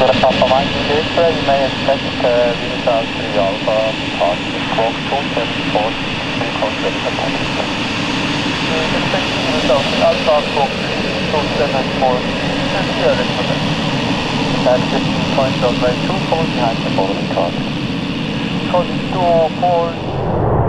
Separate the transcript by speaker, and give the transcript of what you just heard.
Speaker 1: Papa Mike Sierra, you may expect Venus House 3 Alpha, departure squawk 274, contact approval. Expect Venus House 3 Alpha, squawk 274, clear recommend. At 15 point runway 24 behind the following code. Code 204.